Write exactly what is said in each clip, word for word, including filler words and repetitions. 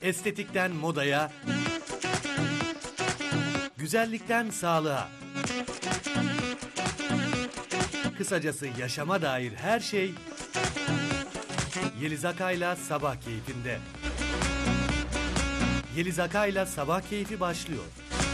Estetikten modaya, güzellikten sağlığa. Kısacası yaşama dair her şey Yeliz Akay'la Sabah Keyfi'nde. Yeliz Akay'la Sabah Keyfi başlıyor.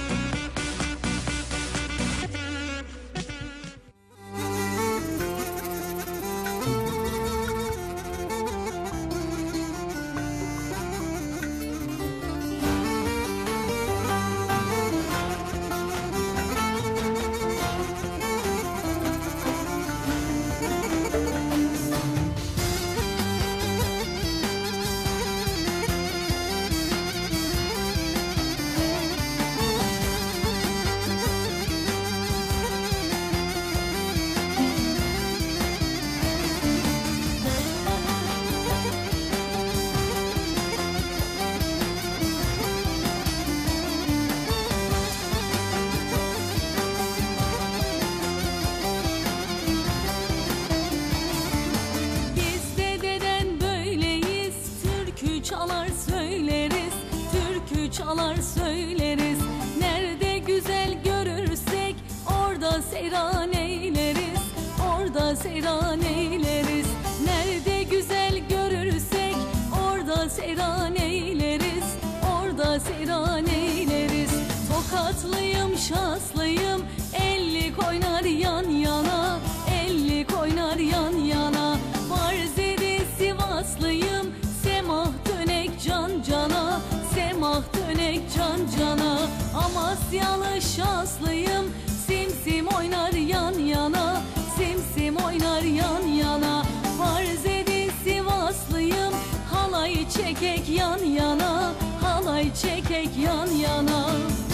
Çalar söyleriz, nerede güzel görürsek orada seyran eyleriz, orada seyran eyleriz. Nerede güzel görürsek orada seyran eyleriz, orada seyran eyleriz. Tokatlıyım, şaslıyım, ellik oynar yan yana, ellik oynar yan yana. Barzede Sivaslıyım, semah dönek can cana, semah dönek can cana. Amasyalı şanslıyım, simsim oynar yan yana, simsim oynar yan yana. Barzedi Sivaslıyım, halay çekek yan yana, halay çekek yan yana.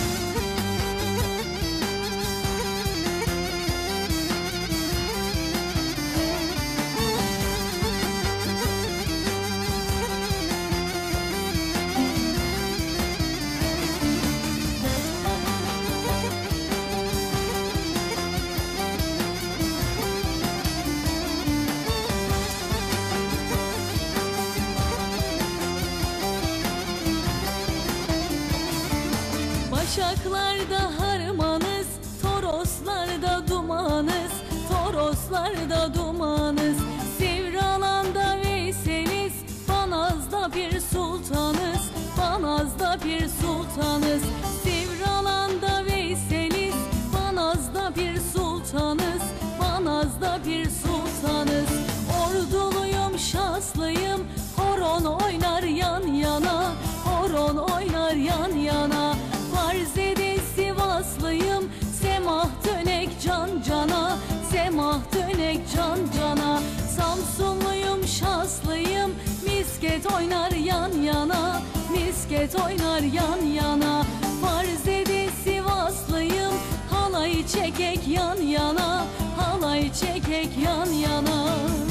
Başaklarda harmanız, Toroslarda dumanız, Toroslarda dumanız. Sivralan'da Veyseliz, Banaz'da bir sultanız, Banaz'da bir sultanız. Sivralan'da Veyseliz, Banaz'da bir sultanız, Banaz'da bir sultanız. Orduluyum, şanslıyım, horon oynar yan yana, horon oynar yan yana. Barzede Sivaslıyım, semah dönek can cana, semah dönek can cana. Samsunluyum, şanslıyım, misket oynar yan yana, misket oynar yan yana. Barzede Sivaslıyım, halay çekek yan yana, halay çekek yan yana.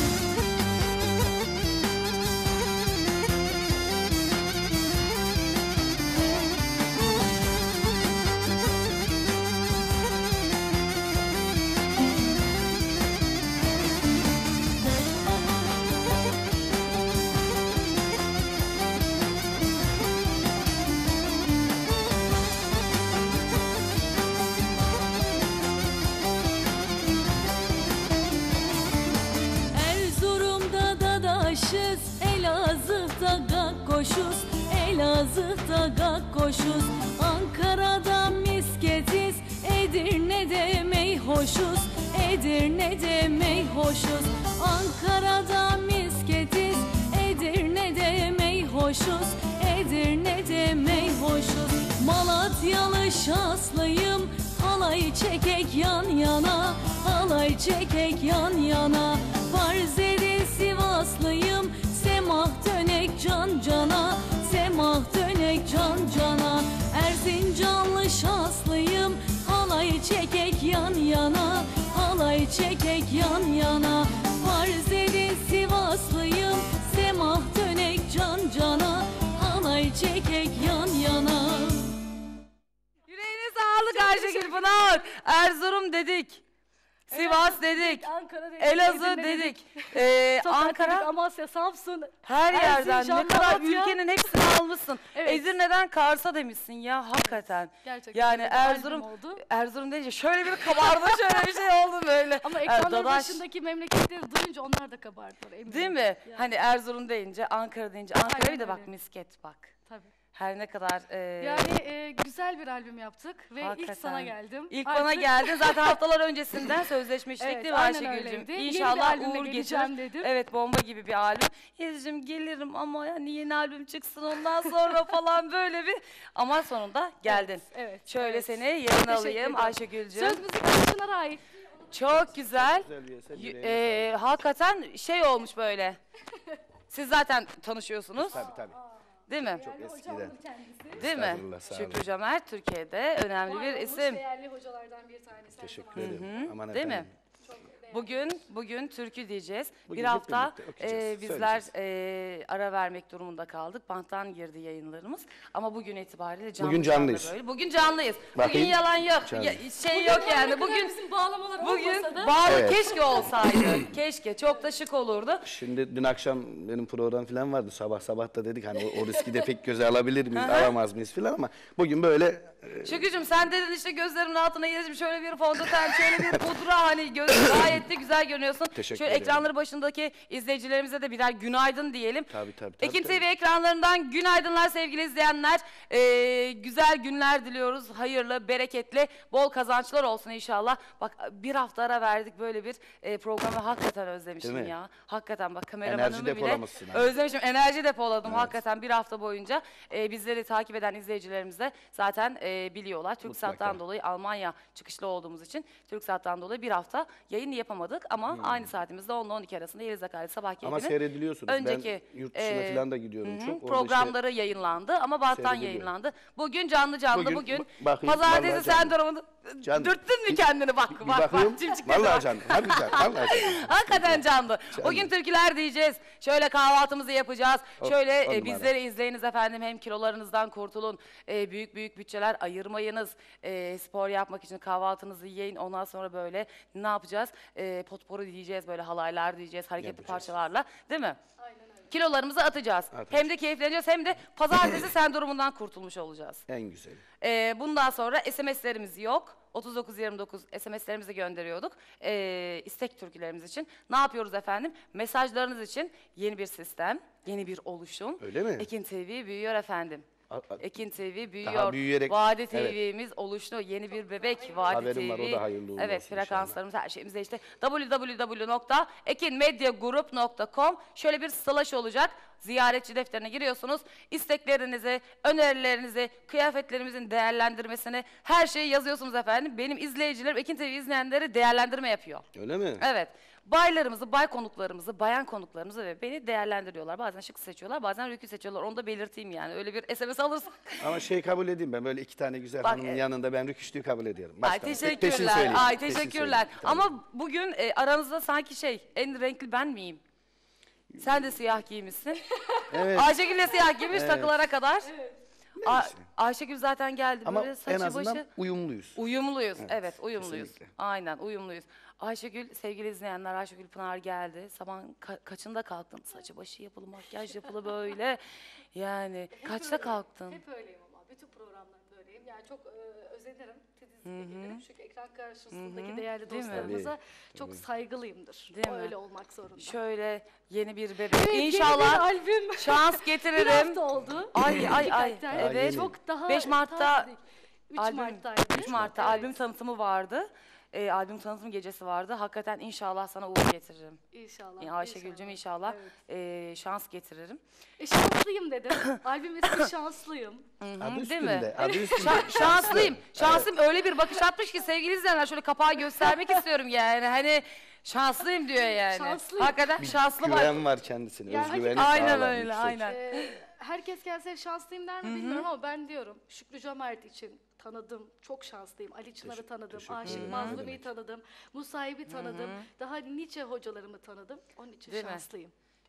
Elazığ'da gakkoşuz, Elazığ'da gakkoşuz. Ankara'da misketiz, Edirne'de meyhoşuz, Edirne'de meyhoşuz. Ankara'da misketiz, Edirne'de meyhoşuz, Edirne'de meyhoşuz. Malatyalı şanslıyım, halay çekek yan yana, halay çekek yan yana. Barzede Sivaslıyım, semah dönek can cana, semah dönek can cana. Erzincanlı şanslıyım, halay çekek yan yana, halay çekek yan yana. Barzede Sivaslıyım, semah dönek can cana, halay çekek yan yana. Yüreğine sağlık Ayşegül Pınar. Erzurum dedik. Sivas dedik. Ankara dedik. Elazığ Edirne dedik. Ee, Tokat Ankara. dedik, Amasya, Samsun. Her yerden Erzincan, ne kadar Malatya. ülkenin hepsini almışsın. Evet. Edirne'den Kars'a demişsin ya hakikaten. Gerçekten Yani öyle bir albüm Erzurum, oldu. Erzurum deyince şöyle bir kabardı, şöyle bir şey oldu böyle. Ama Ee, ekranların Dadaş, başındaki memleketleri duyunca onlar da kabardılar eminim. değil mi? Yani, Hani Erzurum deyince, Ankara deyince, Ankara'yı Aynen da bak öyle. misket bak. tabii. Her ne kadar... e, Yani e, güzel bir albüm yaptık ve Hakikaten. ilk sana geldim. İlk Artık- bana geldin. Zaten haftalar öncesinden sözleşmiştik Evet, değil mi aynen Ayşegül'cüm? öyleydi. Yeni bir İnşallah albümle uğur geleceğim getirir. dedim. Evet, bomba gibi bir albüm. Yeliz'cim gelirim ama yani yeni albüm çıksın ondan sonra falan böyle bir. Ama sonunda geldin. Evet, evet, Şöyle evet. seni yerine Teşekkür alayım ederim. Ayşegül'cüm. Söz müzik Akşener'e ait. Çok güzel. Güzel bir eser, Y- yüreğine e, hakikaten şey olmuş böyle. Siz zaten tanışıyorsunuz. Tabii tabii. Değil mi? Çok eskiden. Değil mi? Estağfurullah, sağ olun. Şükrü Caner Türkiye'de önemli bir isim. Değerli hocalardan bir tanesi. Teşekkür ederim. Aman Değil mi? efendim. Bugün bugün türkü diyeceğiz. Bugün bir hep hafta birlikte okuyacağız, e, bizler söyleyeceğiz. e, ara vermek durumunda kaldık. Banttan girdi yayınlarımız. Ama bugün itibariyle canlı Bugün canlı canlıyız. böyle. Bugün canlıyız. Bugün Bakayım. yalan yok. Canlı. Ya- şey yok yani. Bugün bizim bağlamalar bugün olmasa da. bağlı Evet. keşke olsaydı. Keşke. Çok da şık olurdu. Şimdi dün akşam benim program falan vardı. Sabah sabah da dedik hani o, o riski de pek göze alabilir miyiz, alamaz mıyız falan ama bugün böyle e, Şükrücüğüm sen dedin işte gözlerimin altına Yeliz'im şöyle bir fondöten, şöyle bir pudra hani göz gayet de güzel görünüyorsun. Teşekkür şöyle ederim. ekranları başındaki izleyicilerimize de birer günaydın diyelim. Tabii, tabii, tabii, Ekin tabii. T V ekranlarından günaydınlar sevgili izleyenler. Ee, güzel günler diliyoruz. Hayırlı, bereketli, bol kazançlar olsun inşallah. Bak bir hafta ara verdik böyle bir e, programı hakikaten özlemişim Değil mi? ya. Hakikaten bak Enerji kameramanımı bile depolamışsın abi. özlemişim. Enerji depoladım hakikaten bir hafta boyunca. Ee, bizleri takip eden izleyicilerimiz de zaten e, biliyorlar. TürkSat'tan Mutlaka. dolayı Almanya çıkışlı olduğumuz için TürkSat'tan dolayı bir hafta yayın yapamadık. Ama aynı saatimizde on ile on iki arasında Yeliz Akali sabah ama keyfinin seyrediliyorsunuz. önceki ben yurt dışına e, falan da gidiyorum hı hı, çok. Orada programları yayınlandı ama banttan seyrediliyor. yayınlandı. Bugün canlı canlı Bugün bugün, ba- bakayım, pazartesi vallahi canlı. sendromunu Canlı. dürttün mü kendini bak Bir bak bakıyorum. bak cimciklerine Vallahi bak. canlı. Harbi canlı. Vallahi canlı. Hakikaten canlı. Bugün türküler diyeceğiz. Şöyle kahvaltımızı yapacağız. Oh, Şöyle on e, numara. bizleri izleyiniz efendim. Hem kilolarınızdan kurtulun. E, büyük büyük bütçeler ayırmayınız. E, spor yapmak için kahvaltınızı yiyin. Ondan sonra böyle ne yapacağız? E, potpourri diyeceğiz. Böyle halaylar diyeceğiz. Hareketli Yapacağız. parçalarla. Değil mi? Kilolarımızı atacağız. Atacağız. Hem de keyifleneceğiz hem de pazartesi sendromundan kurtulmuş olacağız. En güzel. Ee, bundan sonra S M S'lerimiz yok. otuz dokuz yirmi dokuz S M S'lerimizi gönderiyorduk. Ee, istek türkülerimiz için. Ne yapıyoruz efendim? Mesajlarınız için yeni bir sistem, yeni bir oluşum. Öyle mi? Ekin T V büyüyor efendim. A- a- Ekin T V büyüyor. büyüyerek- Vadi evet. T V'miz oluştu. Yeni bir bebek Vadi Haberim T V. var, o da hayırlı uğurlu Evet, olsun frekanslarımız her şeyimiz değişti. w w w nokta ekinmedyagroup nokta com şöyle bir slash olacak. Ziyaretçi defterine giriyorsunuz. İsteklerinizi, önerilerinizi, kıyafetlerimizin değerlendirmesini her şeyi yazıyorsunuz efendim. Benim izleyicilerim, Ekin T V izleyenleri değerlendirme yapıyor. Öyle mi? Evet. Baylarımızı, bay konuklarımızı, bayan konuklarımızı ve beni değerlendiriyorlar. Bazen şık seçiyorlar, bazen rükü seçiyorlar. Onu da belirteyim yani. Öyle bir S M S alırsak. Ama şey kabul edeyim ben böyle iki tane güzel Bak, hanımın e- yanında ben rüküşlüğü kabul ediyorum. Ay Baştan. Pe- peşin teşekkürler. söyleyeyim, Ay peşin teşekkürler. söyleyeyim. Tamam. Ama bugün e, aranızda sanki şey, en renkli ben miyim? Sen de siyah giymişsin. Evet. Ayşegül de siyah giymiş Evet. takılara kadar. A- Neyse. Ayşegül zaten geldi Ama böyle en saçı azından başı. uyumluyuz. Uyumluyuz. Evet, uyumluyuz. kesinlikle. Aynen uyumluyuz. Ayşegül, sevgili izleyenler, Ayşegül Pınar geldi. Sabah ka- kaçında kalktın? Saçı başı yapılı, makyaj yapılı böyle. Yani kaçta kalktın? Hep öyleyim ama bütün programlarımda öyleyim. Yani çok e, özenirim, titiz ekibim. Çünkü ekran karşısındaki değerli Değil mi? dostlarımıza çok saygılıyımdır. Değil o mi? öyle olmak zorunda. Şöyle yeni bir bebek. Evet, yeni İnşallah bir albüm. şans Bir getiririm. hafta oldu. Ay ay ay. Hakikaten. Daha Evet. yeni. Çok daha beş Mart'ta tazedik. üç albüm- Mart'taydı. üç Mart'ta Evet. albüm tanıtımı vardı. Ee, albüm tanıtım gecesi vardı. Hakikaten inşallah sana uğur getiririm. İnşallah. Yani Ayşegül'cüm inşallah Evet. ee, şans getiririm. E, şanslıyım dedim. Albüm ismi şanslıyım. Hı, Adı değil üstünde. mi? Adı üstünde. Şa- şanslıyım. Şansım öyle bir bakış atmış ki sevgili izleyenler şöyle kapağı göstermek istiyorum yani. Hani şanslıyım diyor yani. Şanslıyım. Hakikaten şanslı var. Güven var kendisine. Yani Özgüveni Aynen sağlam, öyle, yüksek. aynen. Ee, herkes gelse şanslıyım der mi bilmiyorum ama ben diyorum. Şükrü Cömert için tanıdım, çok şanslıyım. Ali Çınar'ı Teşekkür- tanıdım, teşekkür Aşık ederim. Mazlumi'yi Ne demek. tanıdım, Musa'yı tanıdım. Daha nice hocalarımı tanıdım. Onun için Değil mi? şanslıyım.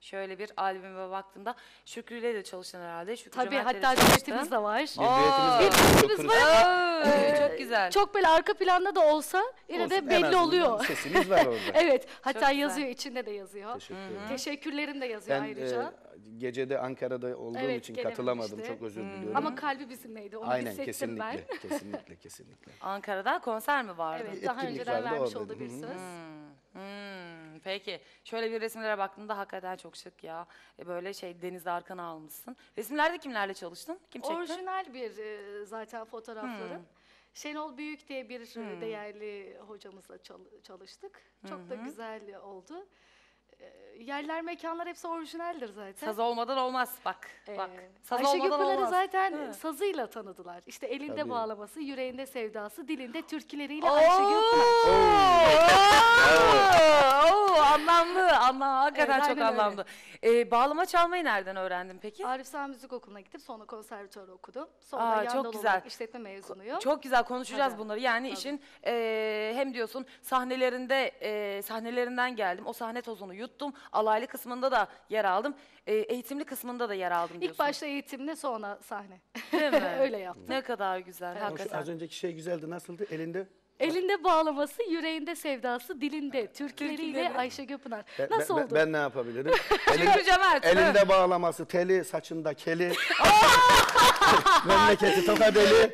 Şöyle bir albüme baktığımda Şükrü ile de çalıştın herhalde. Şükrü Tabii, Cömert'le de hatta çalıştın. düetimiz de var. Bir düetimiz Bir var. düetimiz Çok var. Oo, çok güzel. Çok böyle arka planda da olsa yine Olsun, de en belli azından oluyor. Sesimiz var orada. Evet, hatta güzel. yazıyor, içinde de yazıyor. Teşekkür ederim. Teşekkürlerim de yazıyor Ben ayrıca. e, gecede Ankara'da olduğum Evet, için gelememişti. katılamadım. Çok özür diliyorum. Ama kalbi bizimleydi, onu Aynen, hissettim kesinlikle, ben. kesinlikle, kesinlikle. Ankara'da konser mi vardı? Evet, daha etkinlik önceden vardı, vermiş oradaydım. olduğu bir Hı hı. söz. Hmm, peki. Şöyle bir resimlere baktığımda hakikaten çok şık ya. E, böyle şey denizde arkana almışsın. Resimlerde kimlerle çalıştın? Kim çekti? Orijinal bir e, zaten fotoğraflarım. Şenol Büyük diye bir e, değerli hocamızla çal- çalıştık. Çok da güzel oldu. E, yerler, mekanlar hepsi orijinaldir zaten. Saz olmadan olmaz bak. Ee, Bak. Saz Ayşe olmadan Gülpınar'ı olmaz. zaten Değil mi? sazıyla tanıdılar. İşte elinde Tabii. bağlaması, yüreğinde sevdası, dilinde türküleriyle Ayşe Gülpınar. Oo, oo, anlamlı, anlamlı. Hakikaten Evet, çok aynen öyle. anlamlı. Ee, bağlama çalmayı nereden öğrendin peki? Arif Sağ Müzik Okulu'na gittim. Sonra konservatuarı okudum. Sonra Aa, yan çok dal güzel. olarak işletme mezunuyum. Çok güzel konuşacağız Tabii, bunları. Yani tabii. işin eee, hem diyorsun sahnelerinde eee, sahnelerinden geldim. O sahne tozunu yuttum. Alaylı kısmında da yer aldım. Eee, eğitimli kısmında da yer aldım diyorsun. İlk başta eğitimle sonra sahne. Değil mi? Öyle yaptım. Ne kadar güzel Evet. Ama şu hakikaten. az önceki şey güzeldi. Nasıldı? Elinde. Elinde bağlaması, yüreğinde sevdası, dilinde türküleriyle Türküleri. Ayşe Gülpınar. Ben, Nasıl ben, oldu? ben ne yapabilirim? Şükrü Cömert. Elinde bağlaması, teli, saçında keli. Memleketi tokat eli.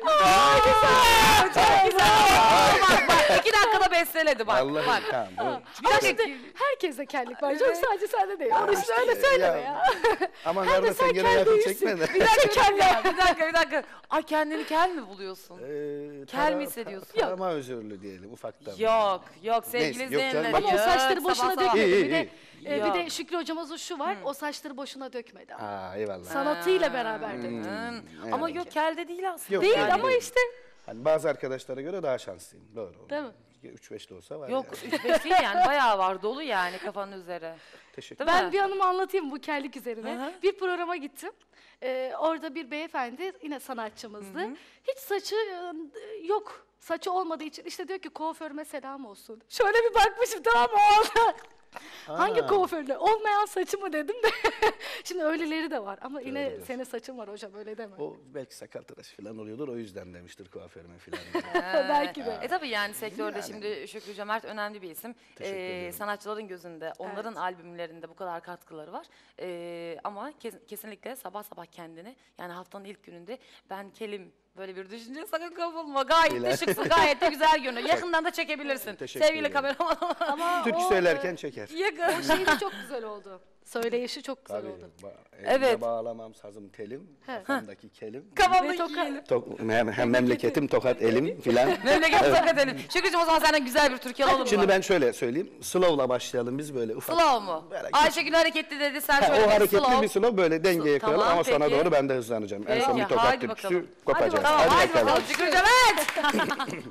Çok güzel. bak bak iki dakikada besteledi bak. Allah'ım, bak. tamam, bu- Bir Ama dakika. şimdi herkeste kellik var. Çok sadece sende değil. Onu işte öyle Ya, söyleme ya. Aman Hem de kardeş sen sen gene kel yakın değilsin. çekme de. Bir dakika, bir dakika, bir dakika. Ay kendini kel mi buluyorsun? Ee, Kel mi para- hissediyorsun? pa- Parama özürlü diyelim ufaktan. Yok, yok sevgili Neyse, yok izleyenler. canım. Ama o saçları yok, boşuna sabah sabah. dökmedi. İyi, Bir de, iyi, e, bir Yok. de Şükrü hocamızın şu var. O saçları boşuna dökmedi. ama. Aa eyvallah. Sanatıyla beraber döktü. Hmm, evet. Ama yok kel de değil aslında. Yok, Değil yani- ama işte. Hani bazı arkadaşlara göre daha şanslıyım. Doğru. Değil mi? üç beş de olsa var Yok yani. üç beş değil yani bayağı var dolu yani kafanın üzeri. Teşekkür Değil Ben mi? bir anımı anlatayım bu kellik üzerine. Hı hı. Bir programa gittim. Ee, orada bir beyefendi yine sanatçımızdı. Hiç saçı e, yok. Saçı olmadığı için işte diyor ki kuaförüme selam olsun. Şöyle bir bakmışım tamam mı o anda. Hangi Aa. kuaförle? Olmayan saçımı dedim de. Şimdi öyleleri de var ama yine Doğrudur. senin saçın var hocam öyle deme. O belki sakal tıraşı falan oluyordur o yüzden demiştir kuaförüme falan. Belki de. E tabii yani sektörde şimdi Şükrü Cömert önemli bir isim. Teşekkür Ee, ederim. sanatçıların gözünde, onların albümlerinde bu kadar katkıları var. Ee, ama kes- kesinlikle sabah sabah kendini yani haftanın ilk gününde ben kelim böyle bir düşünce sakın kapılma. Gayet de Bilal. şıksın, gayet de güzel görünüyor. Yakından da çekebilirsin. Teşekkür Sevgili ederim. kameraman. Ama Türkü o, söylerken çeker. Yakın. o şey de çok güzel oldu. Söyleyişi çok güzel Tabii. oldu. Ba- elimde Evet. bağlamam sazım telim, He. kafamdaki kelim. Kafamda Ve toka- giyelim. Tok- hem, hem memleketim tokat elim filan. Memleket tokat edelim. Şükrücüğüm o zaman senden güzel bir türkü alalım Şimdi mı? ben şöyle söyleyeyim. Slow'la başlayalım biz böyle ufak. Slow mu? Böyle küçük- Ayşegül hareketli dedi sen Ha, şöyle o bir hareketli slow. bir slow böyle dengeye Tamam, koyalım ama sonra peki. doğru ben de hızlanacağım. En son Peki, bir tokat hadi türküsü bakalım. kopacağız. Tamam hadi bakalım Şükrü Cömert.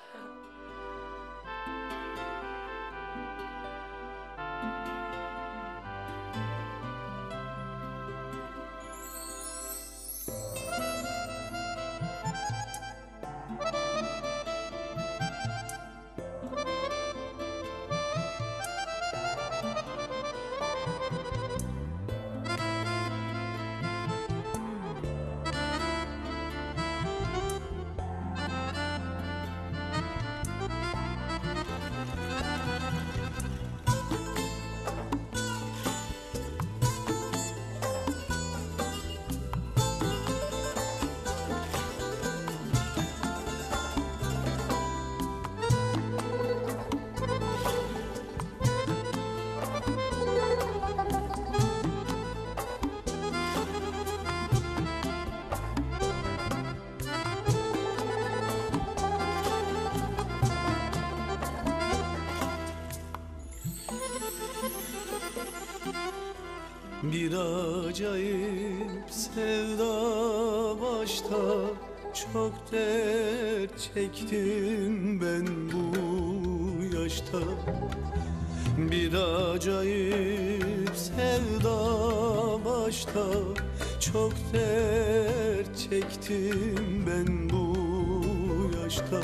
Bir acayip sevda başta, çok dert çektim ben bu yaşta. Bir acayip sevda başta, çok dert çektim ben bu yaşta.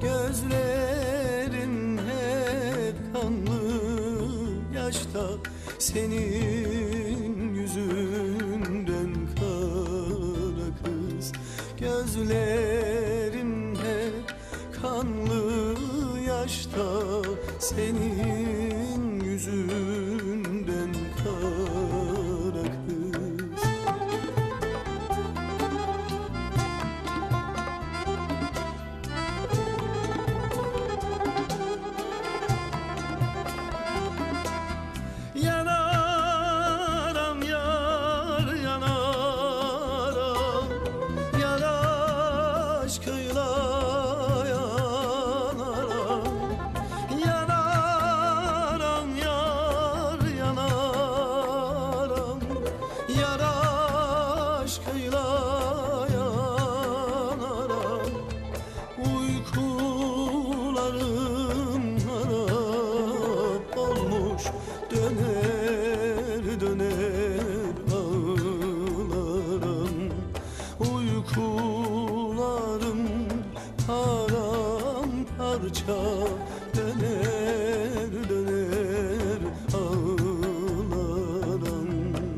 Gözlerim hep kanlı yaşta, senin yüzünden kara kız. Gözlerim hep kanlı yaşta, senin yüzünden kara kız. Yanaram yar yanaram, yar aşkıyla yanaram. Yanaram yar yanaram, yar aşkıyla yanaram. Uykularım harap olmuş, döner döner ağlarım. Uykularım paramparça, döner döner ağlarım.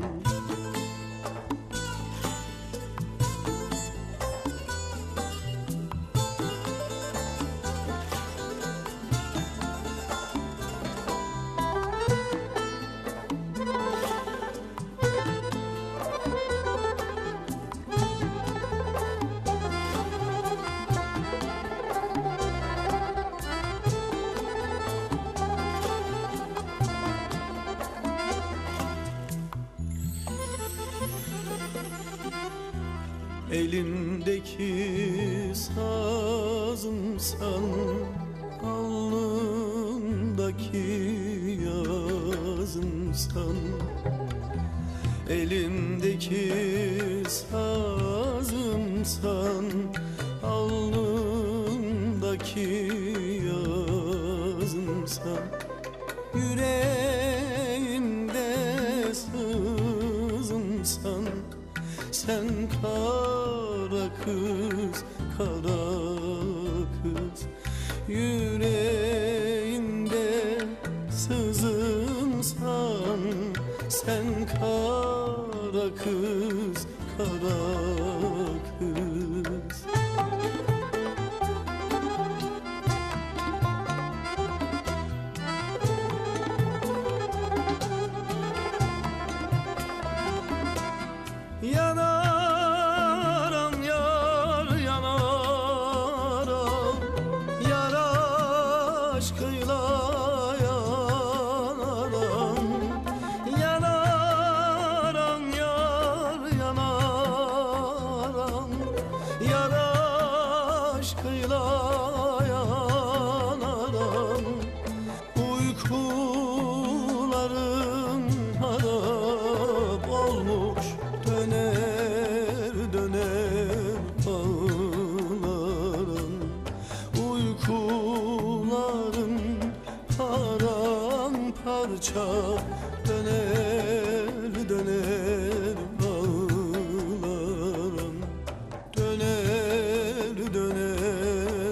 Elimdeki sazımsan, alnımdaki yazımsan. Elimdeki sazımsan, alnımdaki yazımsan. Yüreğimde sızımsan, sen kara kız, kara kız. Yüreğimde sızımsan, sen kara kız, kara kız. Yanaram yar yanaram, yar aşkıyla yanaram. Yanaram yar yanaram, yar aşkıyla yanaram. Uykularım harap olmuş, döner döner ağlarım. Uykularım paramparça, döner döner ağlarım. Döner döner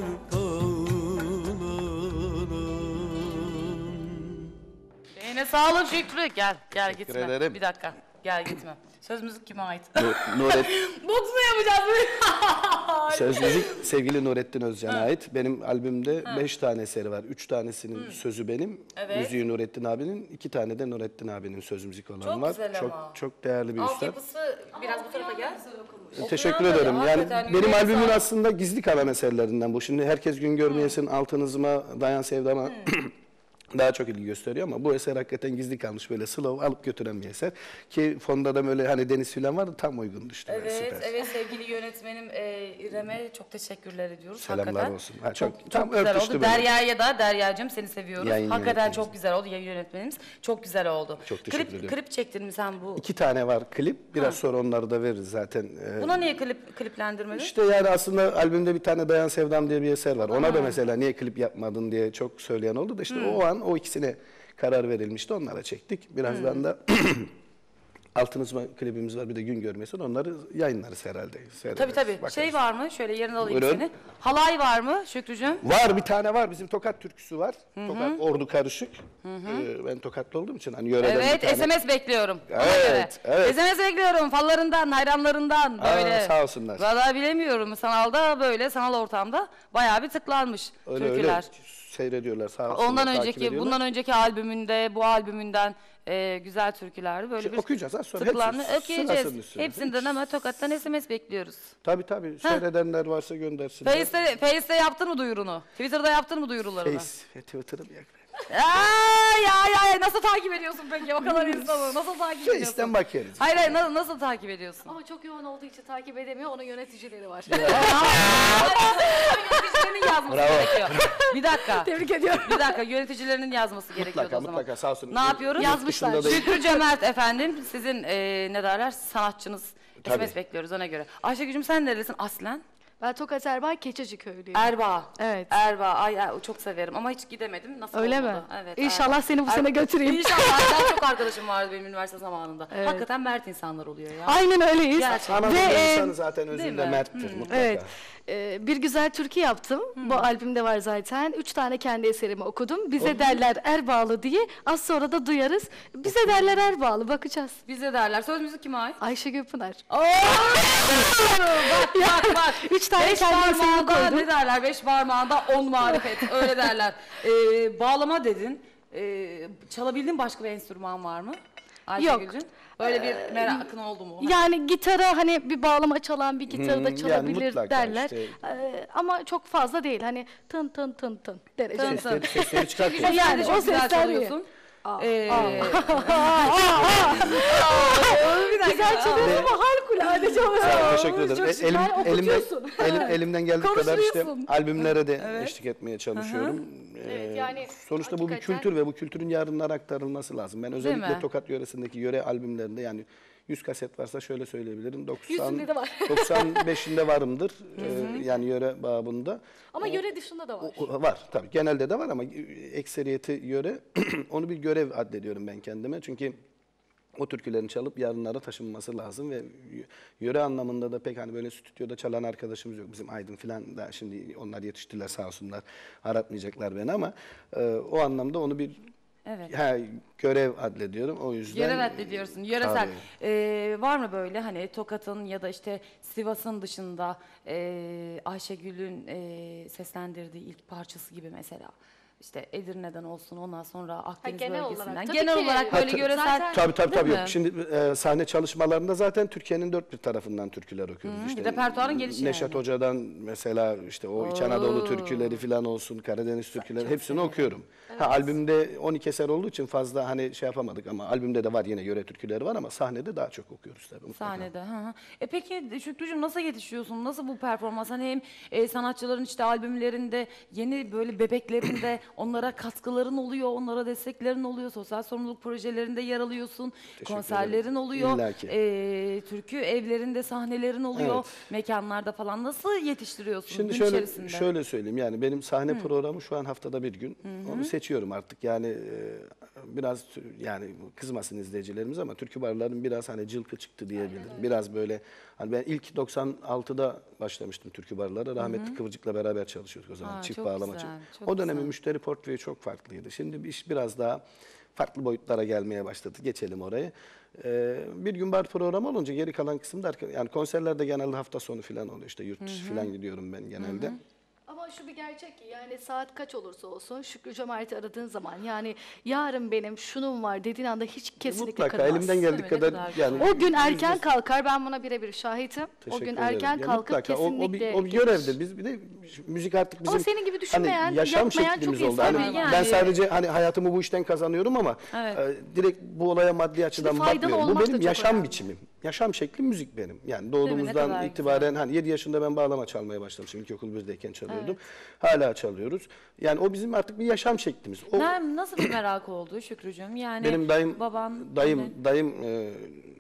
ağlarım. Yine sağlık Şükrü. Gel, gel gitme. ederim. Bir dakika, gel gitme. Söz müzik kime ait? Nu- Nuret, Boks mu yapacağız? söz müzik sevgili Nurettin Özcan'a ait. Benim albümde beş tane eseri var. Üç tanesinin sözü benim, Evet. müziği Nurettin abinin, iki tane de Nurettin abinin söz müzik olan Çok var. güzel çok ama. çok değerli bir üstad. Altyapısı biraz bu tarafa gel. Teşekkür Okuyan da ederim. Yani hakikaten benim yüreğe albümün sağlık. aslında gizli kalan eserlerinden bu. Şimdi herkes gün görmeyesin, altın hızıma, dayan sevdama daha çok ilgi gösteriyor ama bu eser hakikaten gizli kalmış, böyle slow alıp götüren bir eser. Ki fonda da böyle hani deniz filan vardı, tam uygun düştü. böyle, Evet, süper. evet sevgili yönetmenim e, İrem'e çok teşekkürler ediyoruz. Selamlar hakikaten. olsun. Ha, çok çok- çok, tam güzel örtüştü oldu. böyle. Derya'ya da, Derya'cığım seni seviyoruz. Yayın hakikaten yönetmenimiz. çok güzel oldu yayın yönetmenimiz. Çok güzel oldu. Çok teşekkür klip, ediyorum. Klip çektin mi sen bu? İki tane var klip. Biraz sonra onları da veririz zaten. Ee, Buna niye klip kliplendirmedin? İşte yani aslında albümde bir tane Dayan Sevdam diye bir eser var. Ona da mesela niye klip yapmadın diye çok söyleyen oldu da işte o an o ikisine karar verilmişti. Onlara çektik. Birazdan da Altınızma klibimiz var, bir de gün görmesin. Onları yayınlarız herhalde. Tabii tabii. Bakarız. Şey var mı? Şöyle yerine alayım Buyurun. seni. Halay var mı Şükrücüğüm? Var, bir tane var. Bizim Tokat türküsü var. Tokat ordu karışık. Ee, ben Tokatlı olduğum için hani yöreden Evet, bir tane. S M S bekliyorum. Ona Evet, göre. evet. S M S bekliyorum. Fallarından, hayranlarından Aa, böyle. sağ olsunlar. Valla bilemiyorum. Sanalda böyle, sanal ortamda bayağı bir tıklanmış Öyle türküler. öyle seyrediyorlar, sağ olsunlar. Ondan takip önceki, ediyorlar. bundan önceki albümünde, bu albümünden e, güzel türkülerdi. Böyle Şimdi bir okuyacağız az sonra. tıklandı. Hepsi Okuyacağız. sırasının üstüne. Hepsinden ama Tokat'tan S M S bekliyoruz. Tabii tabii. Seyredenler varsa göndersinler. Face'te, Face'te yaptın mı duyurunu? Twitter'da yaptın mı duyurularını? Face. ve Twitter'ım yok. Aa, ya ya nasıl takip ediyorsun peki o kadar insanı? Nasıl takip ediyorsun? Face'ten bakıyoruz. Hayır hayır nasıl, nasıl takip ediyorsun? Ama çok yoğun olduğu için takip edemiyor. Onun yöneticileri var. Yöneticilerinin yazması Bravo. gerekiyor. Bir dakika. Tebrik ediyorum. Bir dakika yöneticilerinin yazması gerekiyordu Mutlaka o zaman. mutlaka sağ olsun. Ne yapıyoruz? Yazmışlar. Dışında da- Şükrü Cömert efendim sizin e, ne derler sanatçınız. S M S Tabii. bekliyoruz ona göre. Ayşegül'cüm sen nerelisin aslen? Ben Tokat Erbay Keçeci köylüyüm. Erbaa. Evet. Erbaa. Ay, ay çok severim ama hiç gidemedim. Nasıl Öyle olmadı? mi? Evet. İnşallah Erbaa. seni bu sene götüreyim. İnşallah. Ben çok arkadaşım vardı benim üniversite zamanında. Evet. Hakikaten mert insanlar oluyor ya. Aynen öyleyiz. Gerçekten. Anadolu Ve, e, insanı zaten değil özünde mi? merttir mutlaka. Evet. Ee, bir güzel türkü yaptım. Bu albümde var zaten. Üç tane kendi eserimi okudum. Bize derler Erbağlı diye. Az sonra da duyarız. Bize derler Erbağlı. Bakacağız. Bize derler. Söz müzik kime ait? Ayşegül Pınar. bak bak bak. Üç tane Beş kendi eserimi parmağında koydum. ne derler? Beş parmağında on marifet. Öyle derler. Ee, bağlama dedin. Ee, çalabildiğin başka bir enstrüman var mı? Ayşegül'cüm. Böyle bir merakın oldu mu? Yani gitara hani bir bağlama çalan bir gitarı Hmm, da yani çalabilir mutlaka derler. işte. Ee, ama çok fazla değil. Hani tın tın tın tın derecede. Tın tın. Sesleri, sesleri çıkartıyor. Yani Yani çok o güzel sesler iyi. çalıyorsun. Ee, Güzel çalıyorsun ama harikulade çalıyorsun. Sağ ol, teşekkür ederim. Çok E, süper elim, elimden, okutuyorsun. elim, elimden geldiği kadar işte Konuşuyorsun. albümlere de eşlik etmeye çalışıyorum. Evet, Ee, yani sonuçta bu bir hakikaten- kültür ve bu kültürün yarınlara aktarılması lazım. Ben mi? özellikle Tokat yöresindeki yöre albümlerinde yani yüz kaset varsa şöyle söyleyebilirim. doksan, Yüzünde de var. doksan beşinde varımdır. Ee, yani yöre babında. Ama yöre dışında da var. O- Var tabii. Genelde de var ama ekseriyeti yöre. Onu bir görev addediyorum ben kendime. Çünkü o türkülerin çalıp yarınlara taşınması lazım ve yöre anlamında da pek hani böyle stüdyoda çalan arkadaşımız yok. Bizim Aydın filan da şimdi onlar yetiştiler sağ olsunlar. Aratmayacaklar beni ama e, o anlamda onu bir Evet. ha, görev addediyorum. O yüzden Yöre reddediyorsun. Yöresel. Tabii. Ee, var mı böyle hani Tokat'ın ya da işte Sivas'ın dışında e, Ayşegül'ün e, seslendirdiği ilk parçası gibi mesela? İşte Edirne'den olsun ondan sonra Akdeniz genel bölgesinden. olarak, tabii genel ki. olarak Ha, böyle tabii. yöresel. Zaten- Tabii tabii Değil tabii mi? yok. Şimdi e, sahne çalışmalarında zaten Türkiye'nin dört bir tarafından türküler okuyoruz. Hı, işte repertuarın gelişi Neşet yani. Hoca'dan mesela işte o İç Anadolu türküleri falan olsun, Karadeniz türküleri hepsini okuyorum. Ha, albümde on iki eser olduğu için fazla hani şey yapamadık ama albümde de var yine yöre türküleri var ama sahnede daha çok okuyoruz tabii. mutlaka. Sahnede. Hı hı. E peki Şükrücüğüm nasıl yetişiyorsun? Nasıl bu performans? Hani hem e, sanatçıların işte albümlerinde yeni böyle bebeklerinde onlara katkıların oluyor, onlara desteklerin oluyor, sosyal sorumluluk projelerinde yer alıyorsun, Teşekkür konserlerin ederim. oluyor, İlla ki. e, türkü evlerinde sahnelerin oluyor, Evet. mekanlarda falan. Nasıl yetiştiriyorsun Şimdi gün şöyle içerisinde? şöyle söyleyeyim yani benim sahne programı şu an haftada bir gün. Onu seçiyorum artık yani e, biraz tü- yani kızmasın izleyicilerimiz ama türkü barların biraz hani cılkı çıktı diyebilirim. Biraz böyle hani ben ilk doksan altıda başlamıştım türkü barlara. Rahmetli Kıvırcık'la beraber çalışıyorduk o zaman Aa, çift çok bağlamacı. güzel, çok O dönemin güzel. müşteri portföyü çok farklıydı. Şimdi iş biraz daha farklı boyutlara gelmeye başladı. Geçelim orayı. Ee, bir gün bar programı olunca geri kalan kısımda arka- yani konserlerde genelde hafta sonu falan oluyor. İşte yurt dışı falan gidiyorum ben genelde. Ama şu bir gerçek ki yani saat kaç olursa olsun Şükrü Cömert'i aradığın zaman yani yarın benim şunum var dediğin anda hiç kesinlikle Mutlaka kırmaz. elimden geldiği Değil mi? Ne kadar kadar yani O gün erken kalkar, ben buna birebir şahitim. O Teşekkür gün ederim. erken Ya kalkıp mutlaka. O- o, kesinlikle bir, o bir gelir. görevdir. Biz bir de müzik artık bizim Ama senin gibi düşünmeyen, hani yaşam yapmayan şeklimiz çok oldu. insan Hani var. Yani- ben sadece hani hayatımı bu işten kazanıyorum ama Evet. e, direkt bu olaya maddi açıdan faydalı bakmıyorum. Bu olmak da benim çok yaşam önemli. biçimim. Yaşam şeklim müzik benim. Yani Ne doğduğumuzdan kadar itibaren hani yedi yaşında ben bağlama çalmaya başlamışım. İlkokul birdeyken çalıyordum. Hala çalıyoruz. Yani o bizim artık bir yaşam şeklimiz. O, Ne- Nasıl bir merak oldu Şükrücüğüm? Yani benim dayım baban dayım anne- dayım e,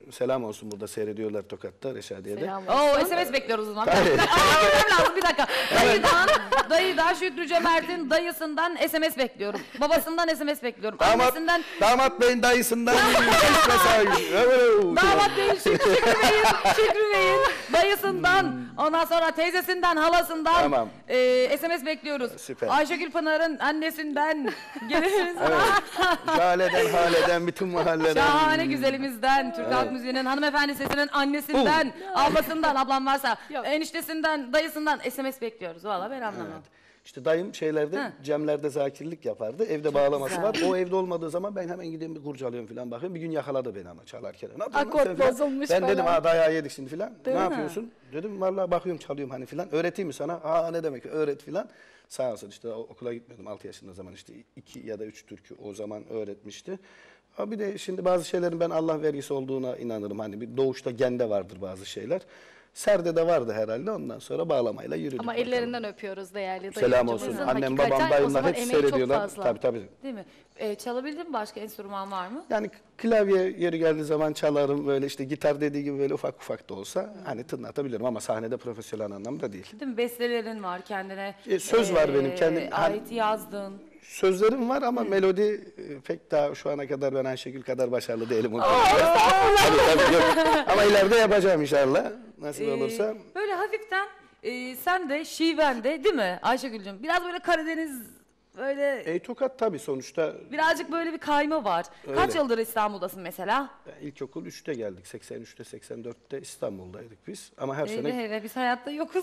selam olsun, burada seyrediyorlar Tokat'ta, Reşadiye'de. Selam Oo, S M S bekliyoruz o zaman. Aa, görmem lazım bir dakika. Dayıdan, dayıdan Şükrü Cömert'in dayısından S M S bekliyorum. Babasından S M S bekliyorum. Damat, Annesinden, damat beyin dayısından hiç mesaj. damat değil Şükrü, Şükrü Bey'in, Şükrü Bey'in dayısından, ondan sonra teyzesinden, halasından Tamam. e, S M S bekliyoruz. Süper. Ayşegül Pınar'ın annesinden, gelirinden, Jale'den, Hale'den, bütün mahalleden. şahane güzelimizden, Türk halk müziğinin hanımefendi sesinin annesinden, ablasından, ablam varsa, Yok. eniştesinden, dayısından S M S bekliyoruz. Vallahi ben anlamam. İşte dayım şeylerde, Ha. Cemler'de zakirlik yapardı. Evde bağlaması var. O evde olmadığı zaman ben hemen gideyim bir kurcalıyorum falan bakıyorum. Bir gün yakaladı beni ama çalarken. Ne yapıyorsun lan Akort sen filan? bozulmuş Ben dedim falan. ha dayağı yedik şimdi filan. Ne mi? yapıyorsun? Dedim vallahi bakıyorum çalıyorum hani filan. Öğreteyim mi sana? Aa ne demek öğret filan. Sağ olsun işte o- okula gitmiyordum altı yaşında zaman işte iki ya da üç türkü o zaman öğretmişti. Ama bir de şimdi bazı şeylerin ben Allah vergisi olduğuna inanırım. Hani bir doğuşta gende vardır bazı şeyler. Serde de vardı herhalde. Ondan sonra bağlamayla yürüdük. Ama bakalım. ellerinden öpüyoruz değerli Selam dayıcımızın. olsun. Annem, babam, Hakikaten o dayımlar zaman hepsi emeği çok seyrediyorlar. fazla. Tabii tabii. Değil mi? Ee, çalabildin mi? Başka enstrüman var mı? Yani klavye yeri geldiği zaman çalarım. Böyle işte gitar dediği gibi böyle ufak ufak da olsa hani tınlatabilirim ama sahnede profesyonel anlamda değil. Değil mi? Bestelerin var kendine. E, söz var benim kendim- Ait yazdığın. Sözlerim var ama melodi e, pek daha şu ana kadar ben Ayşegül kadar başarılı değilim. o konuda. Tabii, tabii, yok. Ama ileride yapacağım inşallah. Nasip Ee, olursa. Böyle hafiften e, sen de şiven de değil mi Ayşegül'cüm? Biraz böyle Karadeniz böyle E, Tokat tabii sonuçta. birazcık böyle bir kayma var. Kaç Öyle. yıldır İstanbul'dasın mesela? Ben ilkokul üçte geldik. seksen üçte seksen dörtte İstanbul'daydık biz. Ama her Evet, sene evet biz hayatta yokuz.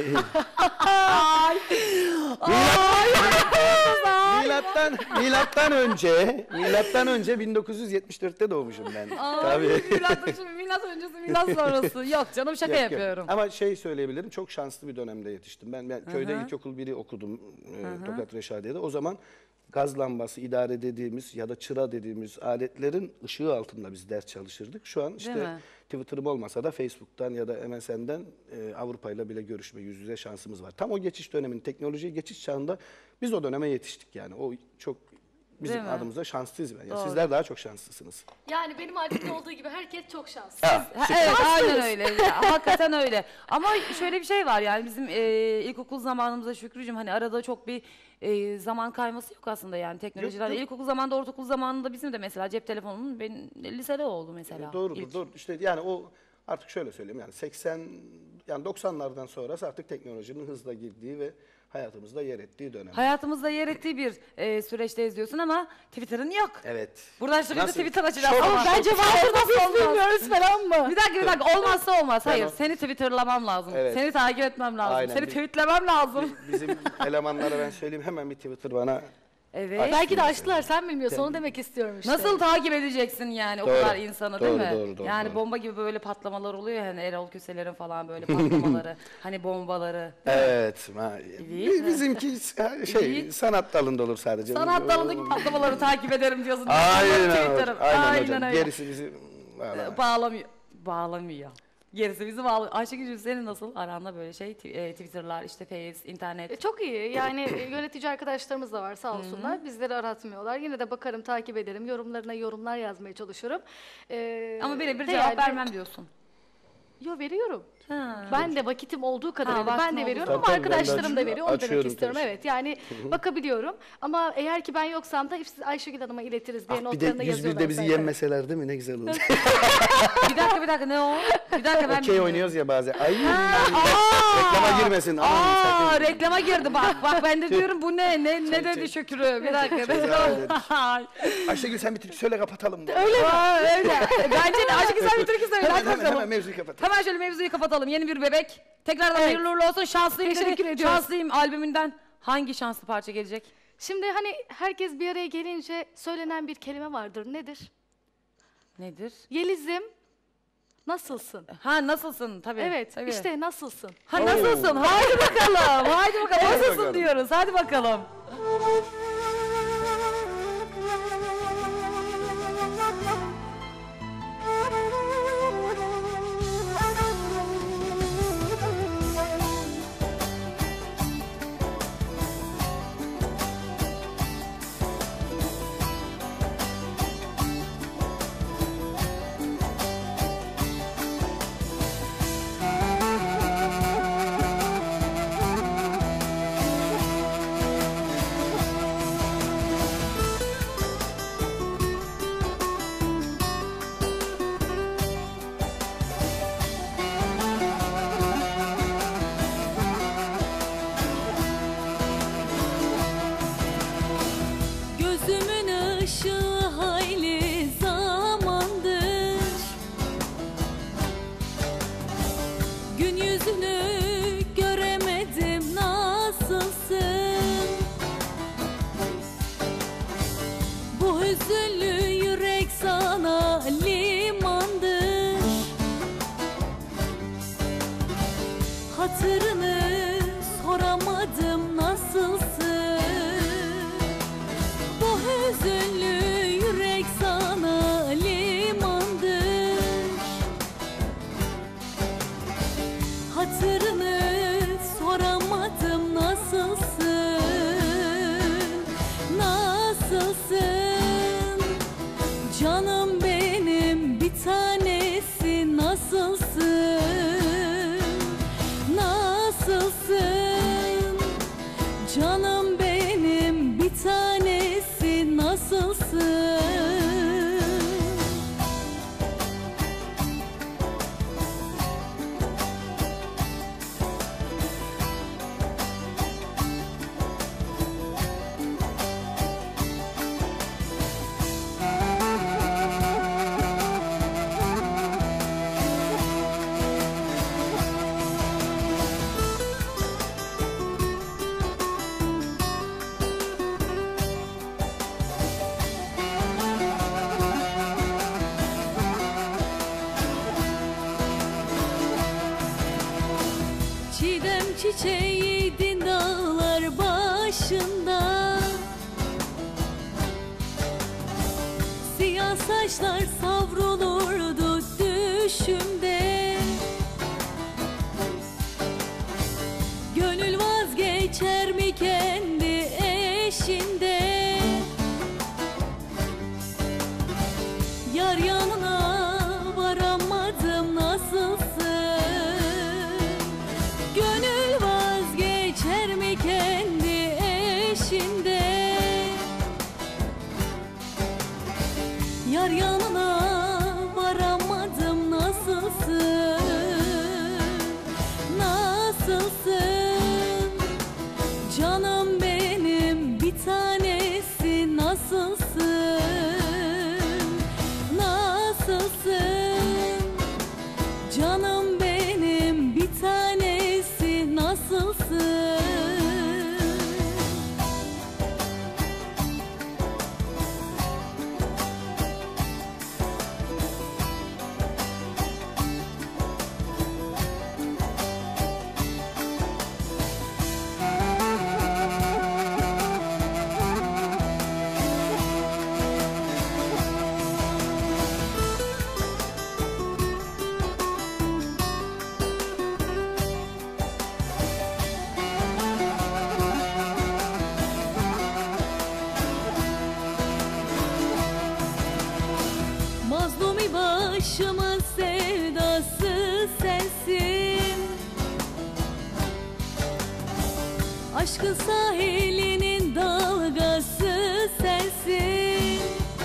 milattan milattan önce milattan önce bin dokuz yüz yetmiş dörtte doğmuşum ben. Tabii. Milattan şimdi milat öncesi milat sonrası. Yok canım şaka Yok, yok. yapıyorum. Ama şey söyleyebilirim, çok şanslı bir dönemde yetiştim. Ben, ben köyde ilkokul biri okudum e, Tokat Reşadiye'de. O zaman gaz lambası idare dediğimiz ya da çıra dediğimiz aletlerin ışığı altında biz ders çalışırdık. Şu an işte mi? Twitter'ım olmasa da Facebook'tan ya da M S N'den e, Avrupa ile bile görüşme, yüz yüze şansımız var. Tam o geçiş dönemin, teknolojiye geçiş çağında biz o döneme yetiştik yani. O çok bizim Değil mi? adımıza şanslıyız ben. Ya Doğru. sizler daha çok şanslısınız. Yani benim albümde olduğu gibi herkes çok şanslı. Ha, evet aynen öyle. Ya, hakikaten öyle. Ama şöyle bir şey var yani bizim e, ilkokul zamanımızda Şükrücüğüm hani arada çok bir e, zaman kayması yok aslında yani teknolojiden. Yok, yok. İlkokul zamanında, ortaokul zamanında bizim de mesela cep telefonunun benim lisede oldu mesela. Doğrudur, ilk. doğru. İşte yani o artık şöyle söyleyeyim yani seksen yani doksanlardan sonrası artık teknolojinin hızla girdiği ve hayatımızda yer ettiği dönem. Hayatımızda yer ettiği bir e, süreçte izliyorsun ama Twitter'ın yok. Evet. Buradan şimdi Nasıl? Twitter açacağız. Şok, Ama şok. bence vardır da biz Bilmiyoruz falan mı? Bir dakika bir dakika olmazsa olmaz. Hayır Ben o- seni Twitter'lamam lazım. Evet. Seni takip etmem lazım. Aynen. Seni Biz- tweetlemem lazım. Bizim elemanlara ben söyleyeyim hemen bir Twitter bana. Evet. Belki de açtılar sen bilmiyorsun onu demek istiyorum işte. Nasıl takip edeceksin yani o Doğru, kadar insanı değil doğru, mi? doğru, doğru, yani doğru. bomba gibi böyle patlamalar oluyor ya hani Erol Köseler'in falan böyle patlamaları. Hani bombaları. Evet. ha, Değil bi- mi? bizimki şey İyi. sanat dalında olur sadece. Sanat dalındaki O- patlamaları takip ederim diyorsun. Aynen, Twitter'ım. aynen, aynen Aynen hocam. öyle. Gerisi bizi valla. Bağlamıyor. Bağlamıyor. Gerisi bizi bağlıyor. Ayşegül'cüğüm senin nasıl aranda böyle şey Tw- e, Twitter'lar işte Face, internet. E, Çok iyi. Yani e, yönetici arkadaşlarımız da var sağ olsunlar. Bizleri aratmıyorlar. Yine de bakarım, takip ederim. Yorumlarına yorumlar yazmaya çalışırım. Ee, Ama birebir değerli- cevap vermem diyorsun. Yo veriyorum. Ha. Ben de vakitim olduğu kadarıyla vaktin ben de olduğu veriyorum kadar. ama Tabii, tabii, ben de arkadaşlarım da açıyorum. veriyor. Onu demek Açıyorum istiyorum. tabii. Evet yani bakabiliyorum. Ama eğer ki ben yoksam da siz Ayşegül Hanım'a iletiriz diye Ah, bir notlarına de yazıyorlar. yüz birde bizi zaten. yenmeseler değil mi ne güzel olur. Bir dakika bir dakika ne o? Bir dakika ben Okey oynuyoruz ya bazen. Ay reklama girmesin. Aman Aa sakın. reklama girdi bak bak ben de diyorum bu ne ne ne dedi Şükrü bir dakika. Ceza dedik. Ayşegül sen bir türkü söyle kapatalım. Öyle mi? Aa, öyle. Bence de Ayşegül sen bir türkü söyle. Hemen, Hadi hemen, bakalım. hemen mevzuyu kapat. Hemen şöyle mevzuyu kapatalım. Yeni bir bebek. Tekrardan Evet. hayırlı uğurlu olsun. Şanslıyım Teşekkür dedik. ediyoruz. Şanslıyım albümünden hangi şanslı parça gelecek? Şimdi hani herkes bir araya gelince söylenen bir kelime vardır. Nedir? Nedir? Yelizim nasılsın? Ha nasılsın? Tabii. Evet tabii. işte nasılsın? Ha nasılsın? Haydi bakalım. Haydi bakalım. Hadi Nasılsın bakalım. diyoruz. Hadi bakalım. hüzünlü yürek sana limandır. Hatırını soramadım nasılsın. Bu hüzünlü yürek sana limandır. Hatırını soramadım nasılsın. Nasılsın canım benim bir tanesi, nasılsın? Nasılsın canım benim bir tanesi, nasılsın? Çiğdem çiçeğiydin dağlar başında. Siyah saçlar savrulurdu düşümde. Gönül vazgeçer mi kendi eşinde? Yar yanına varamadım nasılsın? Gönül vazgeçer mi kendi eşinde? Yar yanına varamadım nasılsın? Nasılsın canım benim bir tanesi, nasılsın? Nasılsın canım benim bir tanesi, nasılsın? Mazlumi başımın sevdası sensin. Aşkın sahilinin dalgası sensin.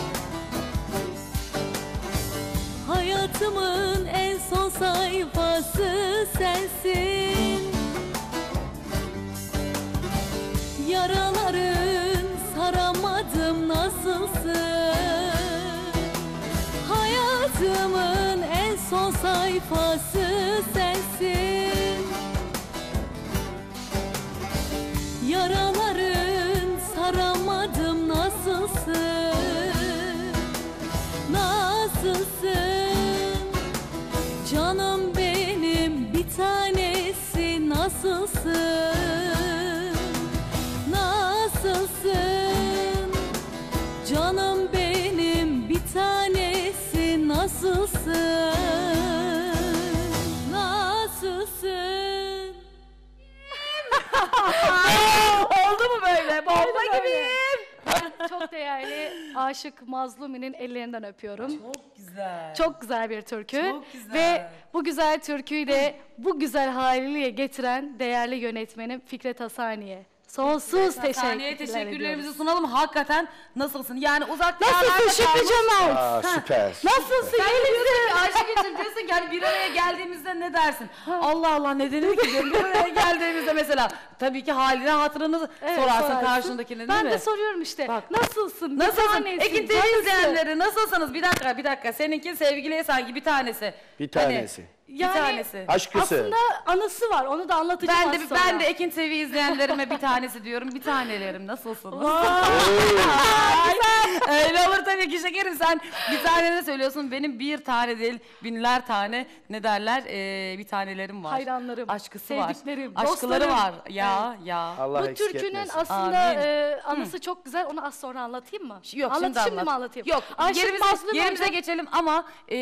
Hayatımın en son sayfası sensin. Yaraların saramadım nasılsın? Hayatımın en son sayfası sensin. Yaraların saramadım nasılsın? Nasılsın canım benim bir tanesi, nasılsın? Nasılsın canım benim bir tanesi, nasılsın? Nasılsın? Oldu mu böyle? Bomba gibiyim. Çok değerli Aşık Mazlumi'nin ellerinden öpüyorum. Çok güzel. Çok güzel bir türkü. Çok güzel. Ve bu güzel türküyü de bu güzel haliyle getiren değerli yönetmenim Fikret Hasaniye. Sonsuz Saniye teşekkürler teşekkürlerimizi ediyoruz. sunalım. Hakikaten nasılsın? Yani uzak Nasılsın Şükrü Cemal? Aa, süper. Nasılsın Sen Yeliz'im? diyorsun ki Ayşegül'cüm diyorsun ki hani bir araya geldiğimizde ne dersin? Allah Allah ne denir ki diyorum. Bir araya geldiğimizde mesela tabii ki haline hatırını Evet, sorarsın, sorarsın. karşındakine değil ben mi? de soruyorum işte. Bak. Nasılsın? Bir Nasılsın? tanesin, Ekin T V canısın. izleyenleri nasılsınız? Bir dakika bir dakika. Seninki sevgili sanki bir tanesi. Bir tanesi. Hani, Yani tanesi. Aşkısı. aslında anısı var. Onu da anlatacağım Ben de az sonra. ben de Ekin T V izleyenlerime bir tanesi diyorum. Bir tanelerim nasılsınız? Öyle olur tabii ki şekerim, sen bir tane de söylüyorsun. Benim bir tane değil binler tane ne derler ee, bir tanelerim var. Hayranlarım, Aşkısı var. sevdiklerim, Aşkıları dostlarım. var. Ya ya. Allah Bu eksik türkünün etmesin. aslında Amin. e, anısı çok güzel. Onu az sonra anlatayım mı? Yok Anlat, şimdi, şimdi anlat. mi anlatayım? Yok Aşık yerimize, Mazlum yerimize Hoca- geçelim ama e,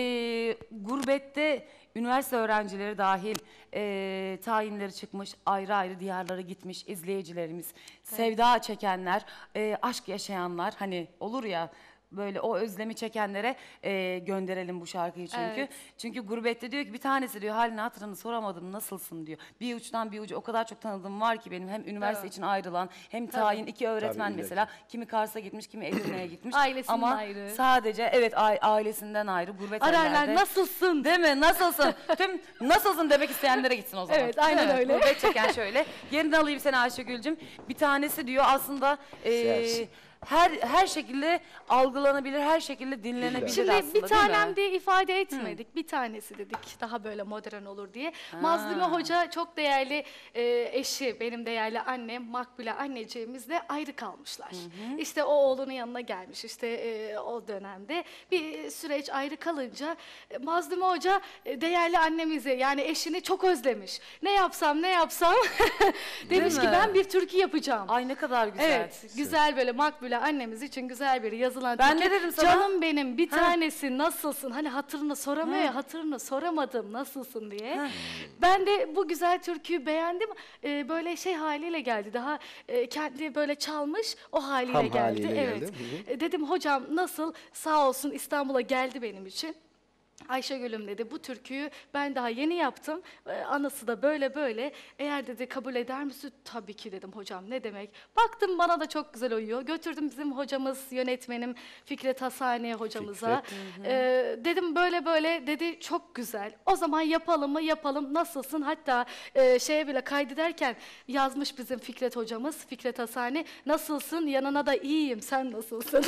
gurbette üniversite öğrencileri dahil e, tayinleri çıkmış, ayrı ayrı diyarlara gitmiş izleyicilerimiz, sevda çekenler, e, aşk yaşayanlar, hani olur ya böyle o özlemi çekenlere e, gönderelim bu şarkıyı çünkü. Evet. Çünkü gurbette diyor ki bir tanesi diyor halini hatırını soramadım nasılsın diyor. Bir uçtan bir ucu o kadar çok tanıdığım var ki benim hem üniversite Evet. için ayrılan hem tayin iki öğretmen Tabii, mesela. Kimi Kars'a gitmiş, kimi Edirne'ye gitmiş. Ailesinden Ama ayrı. sadece evet a- ailesinden ayrı gurbet Ararlar, ellerde. nasılsın? Değil mi? Nasılsın? Tüm nasılsın demek isteyenlere gitsin o zaman. Evet, aynen Değil mi? öyle. Gurbet çeken şöyle. Yerine alayım seni Ayşegül'cüm. Bir tanesi diyor aslında e, Sersin. her her şekilde algılanabilir, her şekilde dinlenebilir Şimdi aslında bir değil tanem mi? diye ifade etmedik. Bir tanesi dedik. Daha böyle modern olur diye. Mazlume Hoca çok değerli e, eşi, benim değerli annem, Makbule anneciğimizle ayrı kalmışlar. İşte o oğlunun yanına gelmiş. İşte e, o dönemde bir süreç ayrı kalınca e, Mazlume Hoca e, değerli annemizi yani eşini çok özlemiş. Ne yapsam ne yapsam demiş Değil ki mi? ben bir türkü yapacağım. Ay ne kadar güzel. Evet, güzel böyle Makbule annemiz için güzel bir yazılan Ben türkü. ne dedim sana? Canım benim bir tanesi nasılsın? Hani hatırını soramıyor ya, hatırını soramadım nasılsın diye. Ben de bu güzel türküyü beğendim. Ee, böyle şey haliyle geldi. Daha e, kendi böyle çalmış o haliyle Ham geldi. haliyle evet. geldi. Hı E, dedim hocam nasıl? Sağ olsun İstanbul'a geldi benim için. Ayşegül'üm dedi bu türküyü ben daha yeni yaptım. Ee, anası da böyle böyle. Eğer dedi kabul eder misin? Tabii ki dedim hocam ne demek. Baktım bana da çok güzel uyuyor. Götürdüm bizim hocamız, yönetmenim Fikret Hasani hocamıza. Ee, dedim böyle böyle dedi çok güzel. O zaman yapalım mı? Yapalım. Nasılsın? Hatta e, şeye bile kaydederken yazmış bizim Fikret hocamız, Fikret Hasani. Nasılsın? Yanına da iyiyim. Sen nasılsın?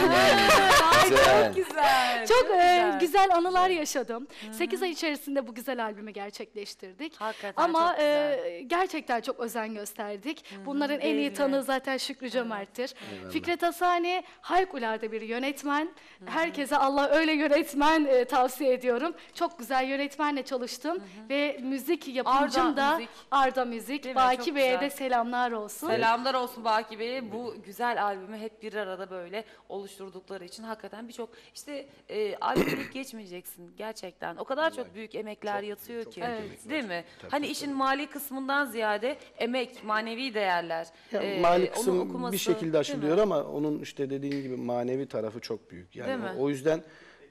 Güzel. Güzel. Çok e, güzel anılar yaşadım. sekiz ay içerisinde bu güzel albümü gerçekleştirdik. Hakikaten Ama çok güzel. e, gerçekten çok özen gösterdik. Bunların en iyi belli. tanığı zaten Şükrü Cömert'tir. Fikret Hasani harikulade bir yönetmen. Herkese Allah öyle yönetmen e, tavsiye ediyorum. Çok güzel yönetmenle çalıştım ve müzik yapımcım Arda da Müzik. Arda Müzik. Değil mi? Çok Baki Bey'e güzel. de selamlar olsun. Selamlar olsun Baki Bey'e bu güzel albümü hep bir arada böyle oluşturdukları için hakikaten birçok işte e, albümlük geçmeyeceksin gerçekten. O kadar çok büyük emekler yatıyor ki. Evet. Değil mi? Hani işin mali kısmından ziyade emek, manevi değerler. Ya, e, mali onu kısım okuması, bir şekilde değil aşılıyor mi? ama onun işte dediğin gibi manevi tarafı çok büyük. Yani Değil mi? o, o yüzden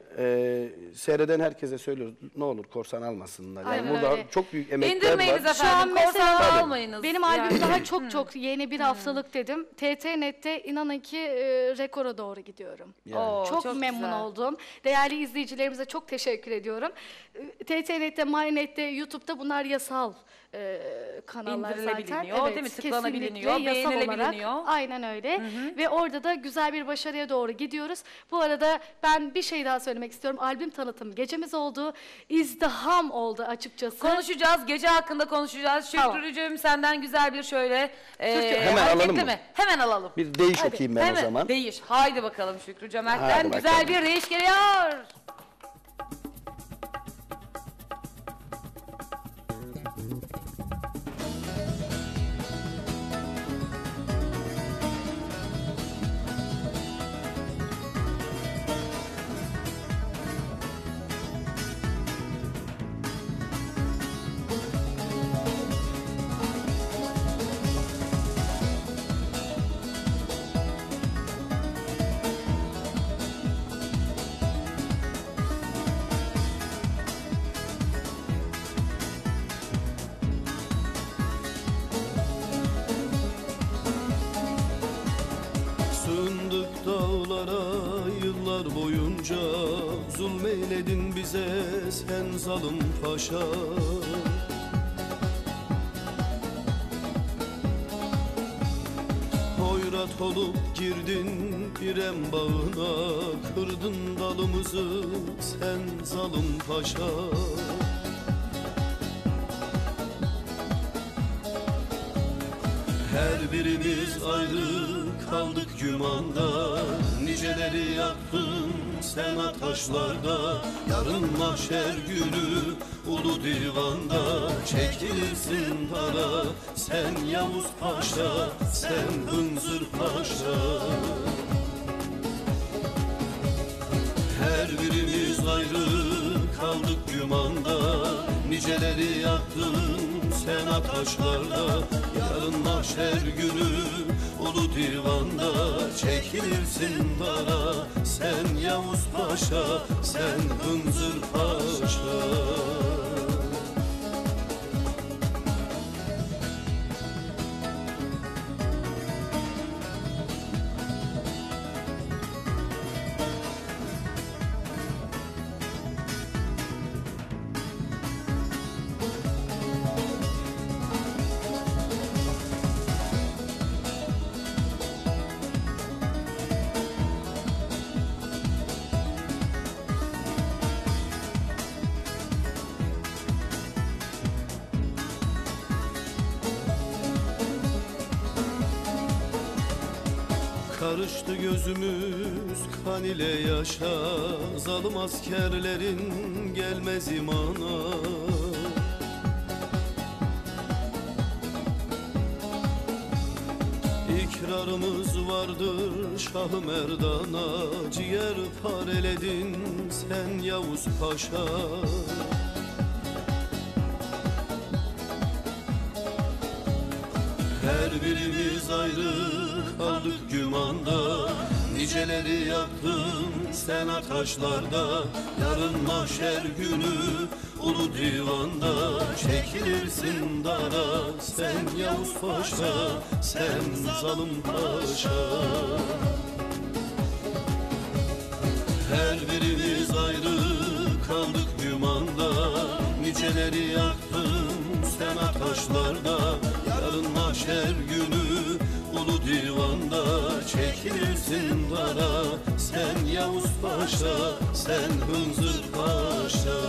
e, seyreden herkese söylüyoruz ne olur korsan almasınlar. Yani Aynen burada öyle. çok büyük emekler İndirmeyiniz var. efendim, Şu an korsan mesela almayınız. benim Yani. albüm daha çok çok yeni bir haftalık dedim. T T Net'te inanın ki e, rekora doğru gidiyorum. Yani. Oo, Çok, memnun güzel. oldum. Değerli izleyicilerimize çok teşekkür ediyorum. E, T T Net'te, MyNet'te, YouTube'da bunlar yasal e, kanallar zaten. İndirilebiliyor, değil mi? Tıklanabiliyor, kesinlikle yasal beğenilebiliyor. olarak. Aynen öyle. Ve orada da güzel bir başarıya doğru gidiyoruz. Bu arada ben bir şey daha söylemek istiyorum. Albüm tanıtım gecemiz oldu. İzdiham oldu açıkçası. Konuşacağız, gece hakkında konuşacağız. Tamam. Şükrücüğüm senden güzel bir şöyle e, Hemen hareketli alalım mı? mi? Hemen alalım. Bir değiş Hadi, okuyayım ben Hemen o zaman. değiş. Haydi bakalım Şükrü Cömert'ten Hadi güzel bakalım. bir değiş geliyor. Sığındık dağlara yıllar boyunca, zulmeyledin bize sen zalim paşa. Hoyrat olup girdin İrem bağına, kırdın dalımızı sen zalim paşa. Her birimiz ayrı kaldık cümanda, niceleri yaktın sen ataşlarda. Yarın mahşer günü ulu divanda, çekilirsin para sen Yavuz Paşa, sen Hınzır Paşa. Her birimiz ayrı kaldık cümanda, niceleri yaktın sen ataşlarda. Yarın mahşer günü ulu divanda, çekilirsin dara sen Yavuz Paşa, sen Hınzır Paşa. Karıştı gözümüz kan ile yaşa, zalim askerlerin gelmez imana. İkrarımız vardır Şah-ı Merdan'a, ciğer pareledin sen Yavuz Paşa. Her birimiz ayrı kaldık cümanda, niceleri yaktın sen ataşlarda. Yarın mahşer günü ulu divanda, çekilirsin dara sen Yavuz Paşa, sen zalim paşa. Her birimiz ayrı kaldık cümanda, niceleri yaktın sen ataşlarda. Yarın mahşer günü ulu divanda, çekilirsin dara sen Yavuz Paşa, sen Hınzır Paşa.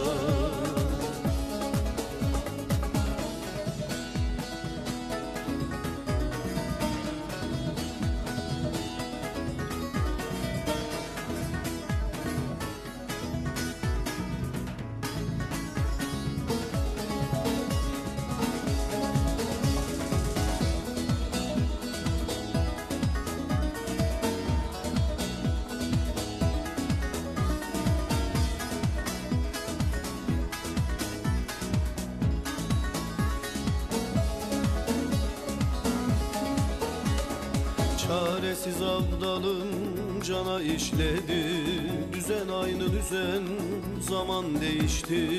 Çaresiz abdalım cana işledi, düzen aynı düzen, zaman değişti.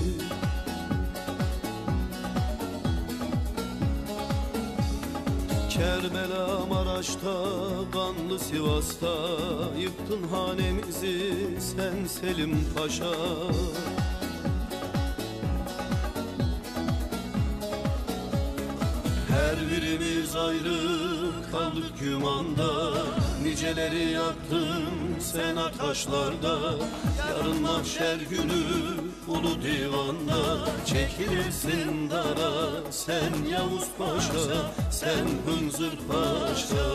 Kerbela Maraş'ta, kanlı Sivas'ta, yıktın hanemizi sen Selim Paşa. Her birimiz ayrı kaldık cümanda, niceleri yaktın sen ataşlarda. Yarın mahşer günü ulu divanda, çekilirsin dara sen Yavuz Paşa, sen Hınzır Paşa.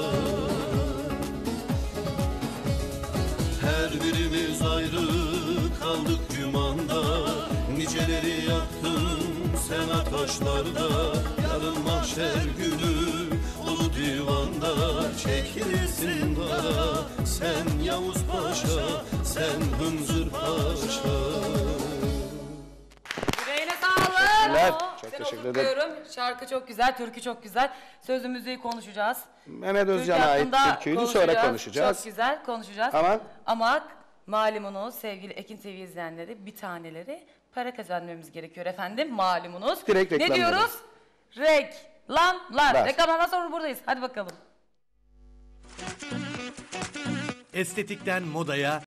Her birimiz ayrı kaldık cümanda, niceleri yaktın sen ataşlarda. Yarın mahşer günü ulu divanda, çekilirsin dara sen Yavuz Paşa, sen Hınzır Paşa. Yüreğine sağlık. Teşekkürler. Çok Seni teşekkür ederim. oturtuyorum. Şarkı çok güzel, türkü çok güzel. Sözümüzü konuşacağız. Mehmet Türkü Özcan'a ait hakkında türküydü, sonra konuşacağız. Çok güzel konuşacağız. Ama- Ama malumunuz sevgili Ekin T V izleyenleri, bir taneleri para kazanmamız gerekiyor efendim, malumunuz. Direkt Ne reklamlara. diyoruz? Reklamlar. Ver. Reklamlardan sonra buradayız. Hadi bakalım. Estetikten modaya,